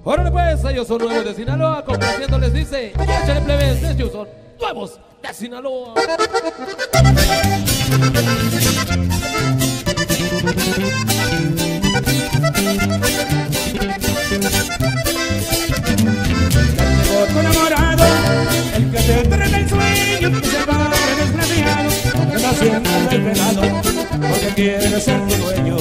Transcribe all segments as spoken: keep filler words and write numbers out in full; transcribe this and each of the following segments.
Órale pues, ellos son nuevos de Sinaloa, complaciendo les dice, y échale plebes, ellos son nuevos de Sinaloa. Llegó tu enamorado, el que te trae el sueño, que se va desgraciado, que no sientas del pelado, porque quiere ser tu dueño.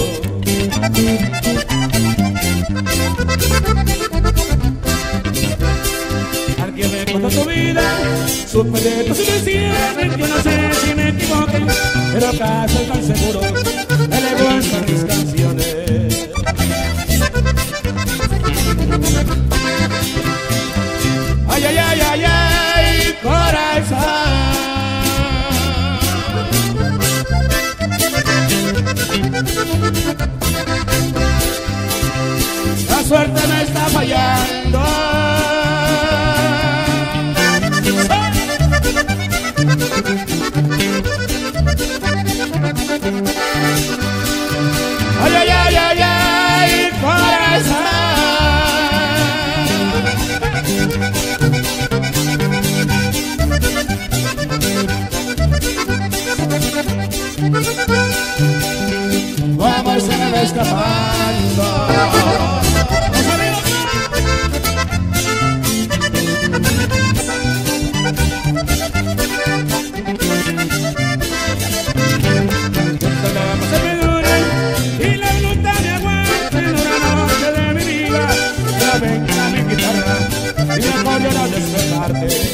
Alguien me contó tu vida, supe de tus ilusiones, yo no sé si me equivoqué, pero casi tan seguro, me le gustan mis canciones. Ay, ay, ay, ay, ay, corazón. La suerte me está fallando. Ay, ay, ay, ay, ay, corazón. Tu amor se me va escapando. Y la voluntad me aguanta en una noche de mi vida. La venga mi guitarra y me apoyo a despertarte.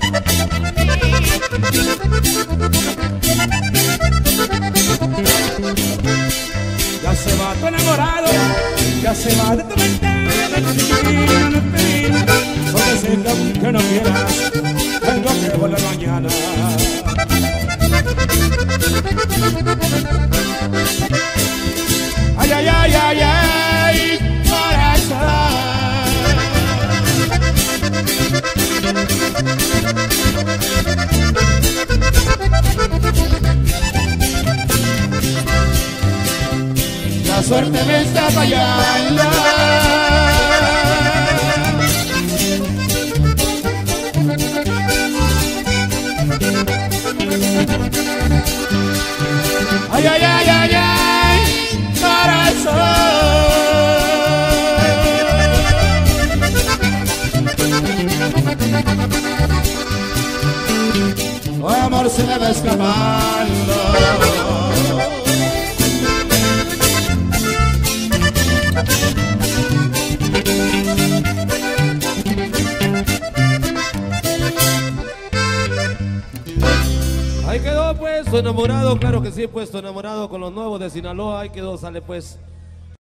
Ya se va tu enamorado, ya se va de tu ventana, chiquillo, no te digo, porque sé que aunque no quieras, tengo que volver mañana. Ay, ay, ay, ay, ay, corazón. La suerte me está fallando. Ay, ay, ay, ay, ay, corazón. Tu amor se me va escapando. Ahí quedó pues, tu enamorado, claro que sí, pues tu enamorado con los nuevos de Sinaloa, ahí quedó, sale pues.